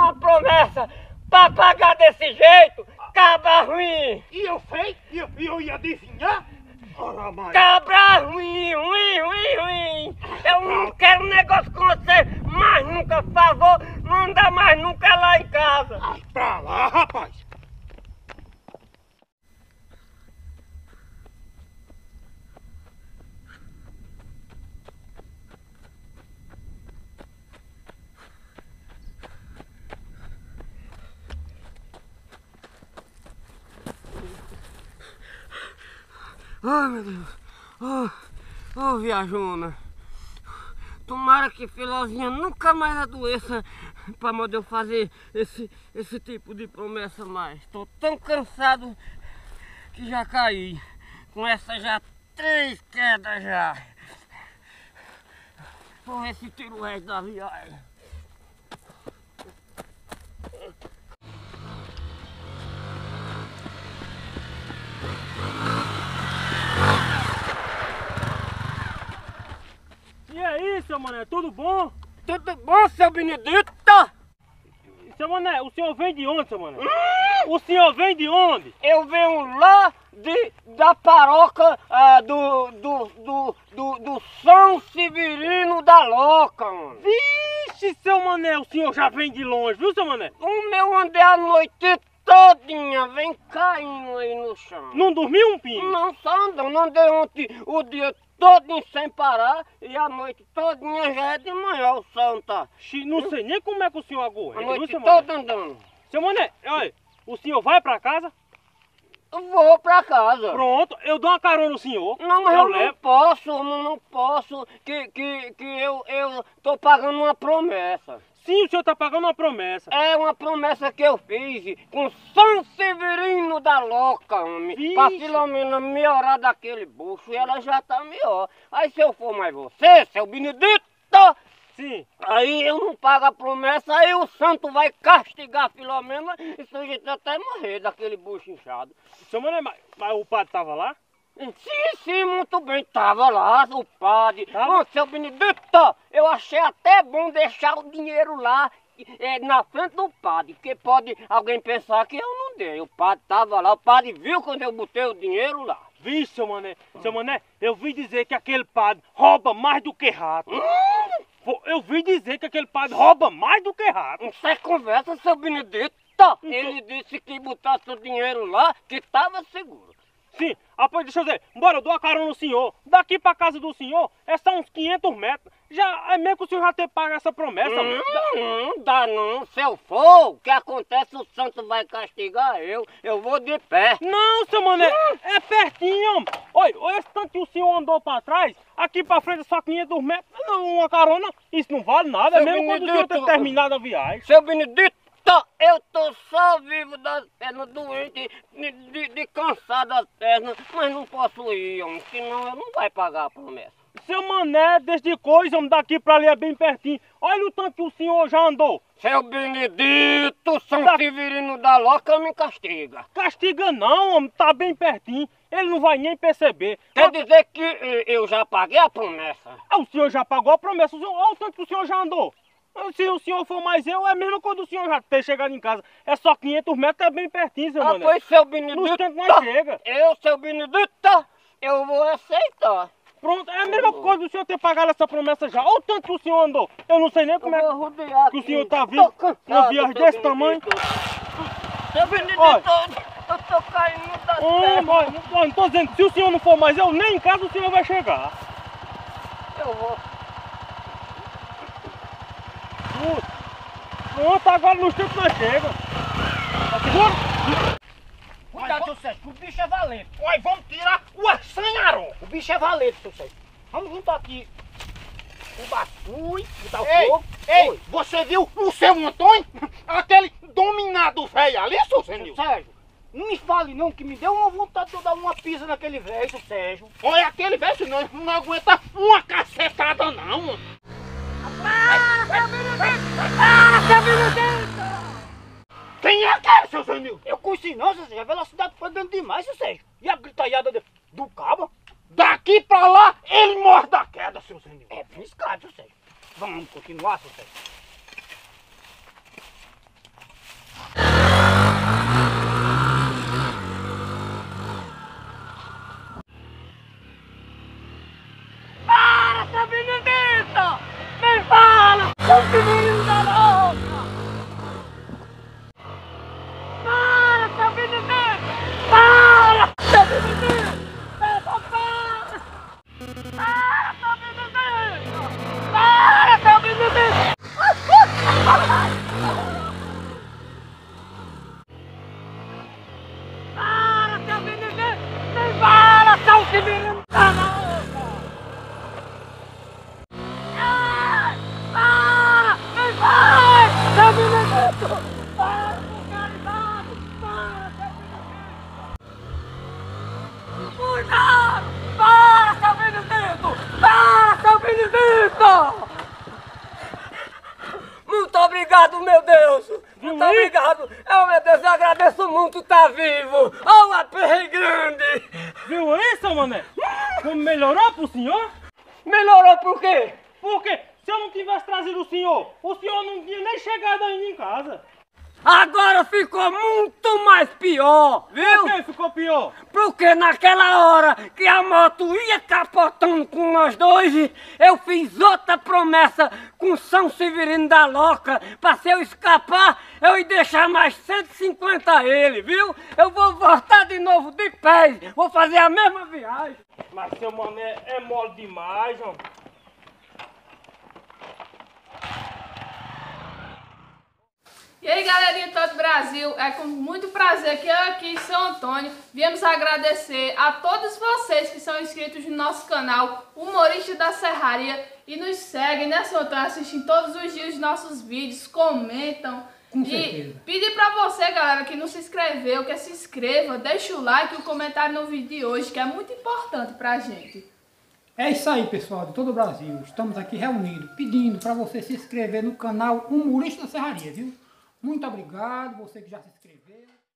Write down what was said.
uma promessa pra pagar desse jeito, cabra ruim! E eu sei, e eu ia adivinhar? Ora, mas... Cabra ruim, ruim! Eu não quero negócio com você, mais nunca, por favor, não anda mais nunca lá em casa! Vai pra lá, rapaz! Ai, meu Deus. Oh, viajona. Tomara que Filozinha nunca mais adoeça pra poder eu fazer esse tipo de promessa mais. Tô tão cansado que já caí. Com essa já 3 quedas já. Vou ver se tiro o resto da viagem. E aí, seu Mané, tudo bom? Tudo bom, seu Benedito? Seu Mané, o senhor vem de onde, seu Mané? O senhor vem de onde? Eu venho lá da paróquia do São Severino da Loca, mano. Vixe, seu Mané, o senhor já vem de longe, viu, seu Mané? O meu andei a noite todinha, vem caindo aí no chão. Não dormiu um pingo? Não, só andando, andei ontem o dia todinho sem parar e a noite todinha já é de manhã, o sol tá. Não sei nem como é que o senhor aguenta, A viu, noite seu Mané? toda andando. Seu Mané, olha, o senhor vai pra casa? Eu vou pra casa. Pronto, eu dou uma carona no senhor. Não, mas eu não levo. posso, não posso, que eu tô pagando uma promessa. Sim, o senhor tá pagando uma promessa. É uma promessa que eu fiz com São Severino da Loca, homem. Vixe. Pra Filomena melhorar daquele bucho e ela já tá melhor. Aí se eu for mais você, seu Benedito, Sim. aí eu não pago a promessa, aí o santo vai castigar a Filomena e se a gente até morrer daquele bucho inchado. Seu Mané, mas o padre tava lá? Sim, muito bem, tava lá o padre. Tava? Ô, seu Benedito, eu achei até bom deixar o dinheiro lá na frente do padre, porque pode alguém pensar que eu não dei. O padre tava lá, o padre viu quando eu botei o dinheiro lá. Vixe, seu Mané, eu vi dizer que aquele padre rouba mais do que rato. Eu vi dizer que aquele padre rouba mais do que rato. Isso é conversa, seu Benedito. Ele disse que botasse o dinheiro lá, que tava seguro. Sim, pois deixa eu dizer, bora, eu dou a carona no senhor. Daqui pra casa do senhor é só uns 500 metros. Já é mesmo que o senhor já ter pago essa promessa. Não dá não. Se eu for, o que acontece, o santo vai castigar eu vou de pé. Não, seu Mané, é pertinho, homem. Olha, esse tanto que o senhor andou pra trás, aqui pra frente é só 500 metros. Não, uma carona, isso não vale nada, é Seu mesmo quando o senhor ter Benedito. terminado a viagem. Seu Benedito, eu tô só vivo das pernas, doente, de cansado das pernas, mas não posso ir, homem, senão eu não vai pagar a promessa. Seu Mané, desde coisa, homem, daqui pra ali é bem pertinho. Olha o tanto que o senhor já andou. Seu Benedito, São Severino da Loca me castiga. Castiga não, homem, tá bem pertinho. Ele não vai nem perceber. Quer dizer que eu já paguei a promessa? O senhor já pagou a promessa, olha o tanto que o senhor já andou. Se o senhor for mais eu, é mesmo quando o senhor já ter chegado em casa. É só 500 metros, é bem pertinho, seu Mané. Pois, seu No Benedito, instante nós chega. seu Benedito, eu vou aceitar. Pronto, é a mesma coisa do senhor ter pagado essa promessa já. Olha o tanto que o senhor andou. Eu não sei nem como é Eu vou rodear que o aqui. senhor tá Tô vindo cansado, uma viagem seu desse Benedito. tamanho. Seu Benedito, Olha. eu tô caindo das Olha, pernas. não tô dizendo, se o senhor não for mais eu, nem em casa o senhor vai chegar. Eu vou. Pronto, agora no instante nós chega. Tá seguro? Cuidado, seu Sérgio, o bicho é valente. Olha, vamos tirar o assanharão. O bicho é valente, seu Sérgio. Vamos juntar aqui o bafui, botar o fogo. Ei, você viu o seu Antônio? Aquele dominado velho ali, seu Sérgio? Sérgio, não me fale não, que me deu uma vontade de eu dar uma pisa naquele velho, seu Sérgio. Olha, aquele velho não aguenta uma cacetada não. Quem é aquele, seu Sérgio? Eu conheci não, seu Sérgio, a velocidade foi grande demais, seu Sérgio. E a gritalhada do cabo? Daqui pra lá, ele morre da queda, seu Sérgio. É briscado, seu Sérgio. Vamos continuar, seu Sérgio. Para, vulgarizado! Para, seu Benedito! Cuidado! Para, seu Benedito! Para, seu Benedito! Muito obrigado, meu Deus! Muito obrigado! Meu Deus, eu agradeço muito estar vivo! Oh, uma perre grande! Viu aí, seu mané? Como melhorou pro senhor? Melhorou por quê? Porque se eu não tivesse trazido o senhor não tinha nem chegado ainda em casa. Agora ficou muito mais pior, viu? Por que ficou pior? Porque naquela hora que a moto ia capotando com nós dois, eu fiz outra promessa com São Severino da Loca, pra se eu escapar, eu ia deixar mais 150 a ele, viu? Eu vou voltar de novo de pés, vou fazer a mesma viagem. Mas seu mané é mole demais, João. E aí, galerinha de todo o Brasil, é com muito prazer que eu aqui em São Antônio viemos agradecer a todos vocês que são inscritos no nosso canal Humorista da Serraria e nos seguem, né, São Antônio? Assistem todos os dias os nossos vídeos, comentam. Com certeza. Pedir pra você, galera, que não se inscreveu, que se inscreva, deixa o like e o comentário no vídeo de hoje, que é muito importante pra gente. É isso aí, pessoal, de todo o Brasil. Estamos aqui reunidos, pedindo para você se inscrever no canal Humorista da Serraria, viu? Muito obrigado, você que já se inscreveu.